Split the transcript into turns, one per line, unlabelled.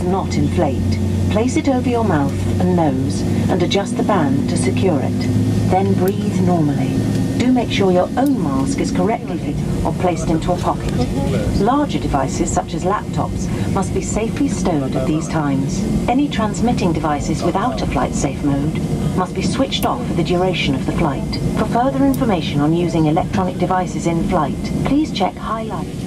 does not inflate. Place it over your mouth and nose and adjust the band to secure it. Then breathe normally. Do make sure your own mask is correctly fitted or placed into a pocket. Larger devices such as laptops must be safely stowed at these times. Any transmitting devices without a flight safe mode must be switched off for the duration of the flight. For further information on using electronic devices in flight, please check highlights.